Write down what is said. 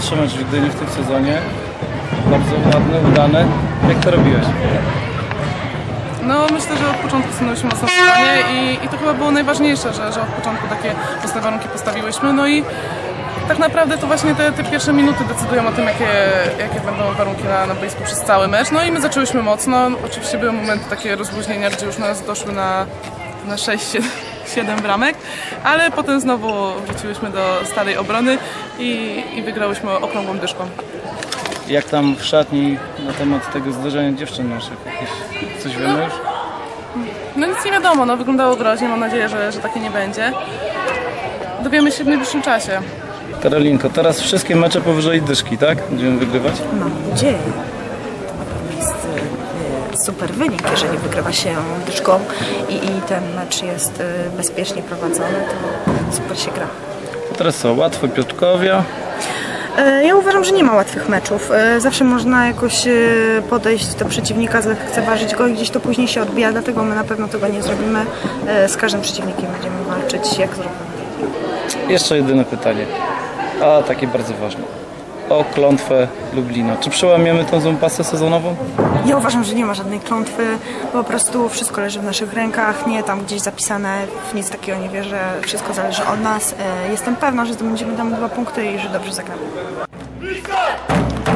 pierwszy mecz w Gdyni w tym sezonie. Bardzo ładny, udany. Jak to robiłeś? No myślę, że od początku stanęliśmy mocno w stronie i to chyba było najważniejsze, że od początku takie mocne warunki postawiłyśmy. No i tak naprawdę to właśnie te pierwsze minuty decydują o tym, jakie będą warunki na boisku przez cały mecz. No i my zaczęłyśmy mocno. Oczywiście były momenty takie rozluźnienia, gdzie już nas doszły na 6-7 bramek, ale potem znowu wróciłyśmy do starej obrony i wygrałyśmy okrągłą dyszką. Jak tam w szatni na temat tego zdarzenia dziewczyn naszych? Coś wiemy już? No nic nie wiadomo, no wyglądało groźnie, mam nadzieję, że takie nie będzie. Dowiemy się w najbliższym czasie. Karolinko, teraz wszystkie mecze powyżej dyszki, tak? Będziemy wygrywać? Mam nadzieję. To na pewno jest super wynik, jeżeli wygrywa się dyszką i ten mecz jest bezpiecznie prowadzony, to super się gra. A teraz co? Łatwo Piotrkowia. Ja uważam, że nie ma łatwych meczów. Zawsze można jakoś podejść do przeciwnika, zlekceważyć go i gdzieś to później się odbija, dlatego my na pewno tego nie zrobimy. Z każdym przeciwnikiem będziemy walczyć jak zrobimy. Jeszcze jedyne pytanie, a takie bardzo ważne. O klątwę Lublina. Czy przełamiemy tą złą pasę sezonową? Ja uważam, że nie ma żadnej klątwy, po prostu wszystko leży w naszych rękach, nie tam gdzieś zapisane, w nic takiego nie wierzę, wszystko zależy od nas. Jestem pewna, że zdobędziemy tam 2 punkty i że dobrze zagramy.